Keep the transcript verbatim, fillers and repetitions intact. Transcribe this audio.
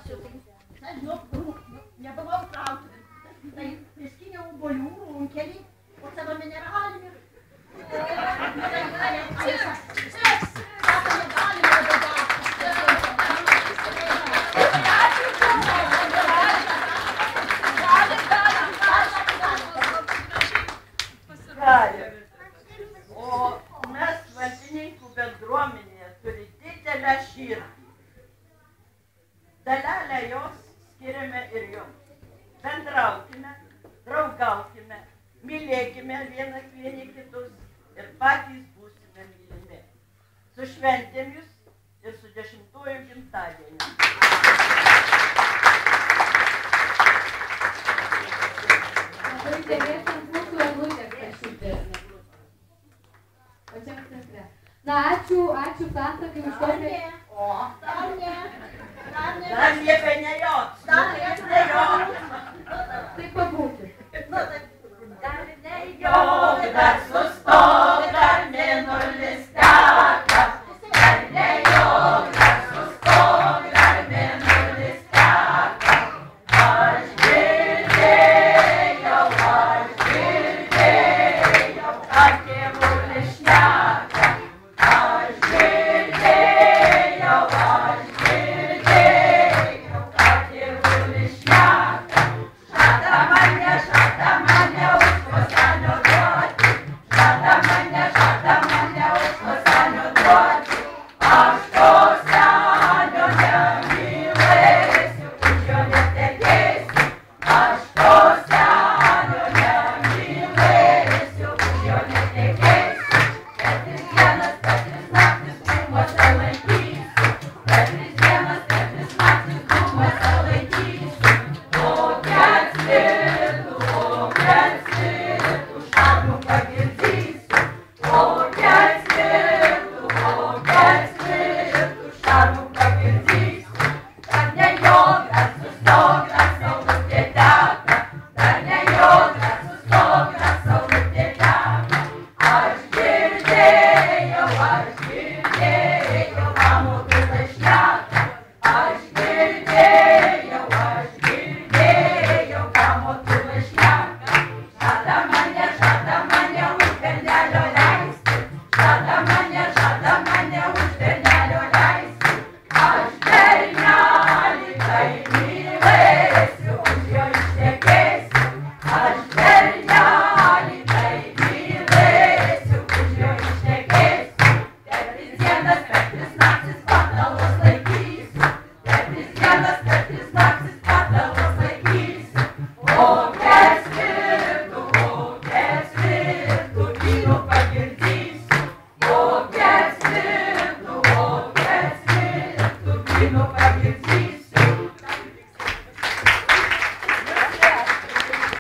Ačiū. Tai, nu, nebuvau krauti. Tai priskyniau obuolių runkelį, o savo mineralinių. O mes Valdininkų bendruomenėje turi didelę širdį. Dalelę jos skiriame ir jums. Bendraukime, draugaukime, mylėkime vienas vieni kitus ir patys būsime mylimi. Su šventėm jūs ir su dešimtuoju gimtadieniu. Labai dėmėsant mūsų eglutės prašyti. Pačiam centre. Na, ačiū, ačiū Santakai už tokią... O, dar ne. Dar nieko nejots. Dar nejots. Taip pabūti. Dar nejok, dar sustok, dar mėnulis teka. Dar nejok, dar sustok, dar mėnulis teka. Aš girdėjau, aš girdėjau, kad tėvulis šneka. Aš girdėjau, aš girdėjau, kad tėvulis šneka. Žada mane, žada mane už pasenio duoti. Žada mane, žada mane už pasenio duoti. Aš to senio nemylėsiu, už jo netekėsiu. Aš to senio nemylėsiu, už jo netekėsiu. Per tris dienas, per tris naktis krūmuose laikysiu. Per tris dienas, per tris naktis krūmuose laikysiu. O kęslitų, o kęslitų, šarmų pagirdysiu. O kęslitų, o kęslitų, šarmų pagirdysiu. Dar nejok, dar sustok, dar saulutė teka. Dar nejok, dar sustok, dar saulutė teka. Aš girdėjau, aš girdėjau, ką mokytoja šneka. Aš girdėjau, aš girdėjau, ką mokytoja šneka. Žada mane, žada mane už bernelio leisti. Žada mane, žada mane už bernelio leisti. Aš bernelį tai mylėsiu, už jo ištekėsiu. Aš bernelį tai mylėsiu, už jo ištekėsiu. Per tris dienas, per tris naktis patalos laikysiu. Per tris dienas, per tris naktis patalos laikysiu. O kęslitų, o kęslitų, vynu pagirdysiu. O kęslitų, o kęslitų, vynu pagirdysiu.